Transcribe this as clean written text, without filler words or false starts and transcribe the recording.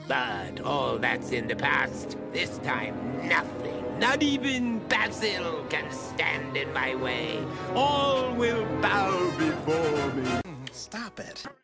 But all that's in the past. This time, nothing, not even Basil, can stand in my way. All will bow before me. Stop it.